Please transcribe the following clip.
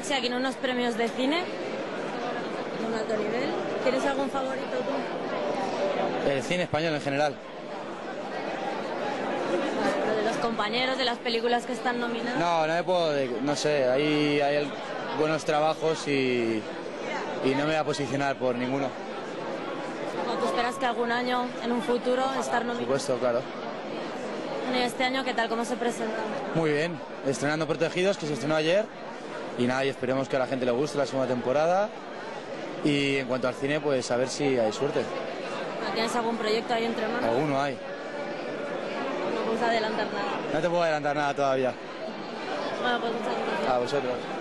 Taxi aquí en unos premios de cine de un alto nivel. ¿Tienes algún favorito tú? El cine español en general. Lo de los compañeros, de las películas que están nominadas. No me puedo, no sé, ahí hay buenos trabajos y no me voy a posicionar por ninguno. ¿O tú esperas que algún año, en un futuro, estar Por nominado? supuesto, claro. ¿Y este año qué tal? ¿Cómo se presenta? Muy bien, estrenando Protegidos, que se estrenó ayer. Y nada, y esperemos que a la gente le guste la segunda temporada. Y en cuanto al cine, pues a ver si hay suerte. ¿Tienes algún proyecto ahí entre manos? Alguno hay. No puedes adelantar nada. No te puedo adelantar nada todavía. Bueno, pues muchas gracias. A vosotros.